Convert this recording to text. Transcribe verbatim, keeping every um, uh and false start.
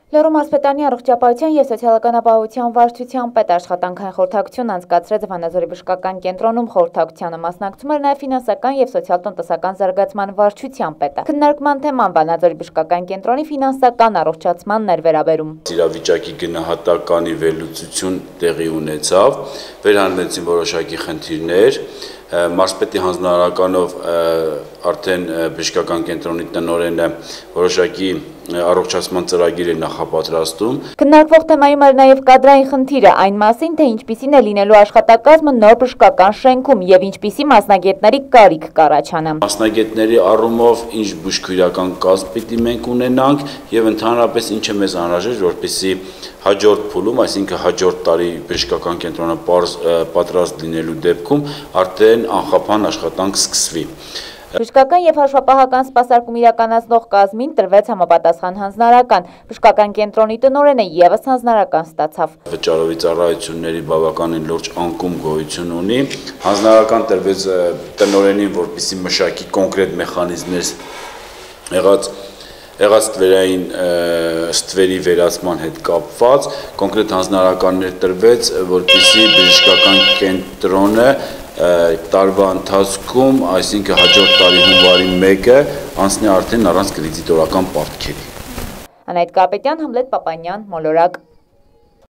Լոռու մարզպետարանի առողջապահության և սոցիալական ապահովության վարչության պետ աշխատանքային խորհրդակցություն անցկացրեց Վանաձորի բժշկական կենտրոնում խորհրդակցությանը մասնակցում էր նաև ֆինանսական և սոցիալ-տնտեսական զարգացման վարչության պետը։ Քննարկման թեման Վանաձորի բժշկական կենտրոնի ֆինանսական առողջացմանն էր վերաբերում։ Իրավիճակի գնահատականի վերլուծություն տեղի ունեցավ, վերհանվեցին որոշակի խնդիրներ, մարզպետի հանձնարարականով արդեն բժշկական կենտրոնի տնօրենը որոշակի առողջացման ծրագիր է նախապատրաստում։ Քննարկվող թեմայում էր նաև կադրային խնդիրը այն մասին, թե ինչպիսին է լինելու աշխատակազմը նոր բժշկական շենքում և ինչպիսի մասնագետների կարիք կառաջանա։ Մասնագետների առումով ինչ բուժքույրական կազմ պիտի մենք ունենանք և ընդհանրապես ինչ է մեզ անհրաժեշտ, որպեսզի հաջորդ փուլում, այսինքն հաջորդ տարի բժշկական կենտրոնը պատրաստ լինելու դեպքում արդեն անխափան աշխատանք սկսվի։ Բժշկական և հաշվապահական սպասարկում իրականացնող կազմին տրվեց համապատասխան հանձնարարական։ Բժշկական կենտրոնի տնօրենը ևս հանձնարարական ստացավ։ Վճարովի ծառայությունների բավականին լուրջ անկում գոյություն ունի։ Հանձնարարական տրվեց տնօրենին, որպեսզի մշակի կոնկրետ մեխանիզմներ եղած եղած ստվերային ստվերի վերացման հետ կապված, կոնկրետ հանձնարարականներ տրվեց, որպեսզի բժշկական կենտրոնը տարվա ընթացքում, այսինքն հաջորդ տարի հունվարի մեկը անցնի արդեն առանց կրեդիտորական պարտքերի։ Անահիտ Կարապետյան, Համլետ Պապանյան, Մոլորակ։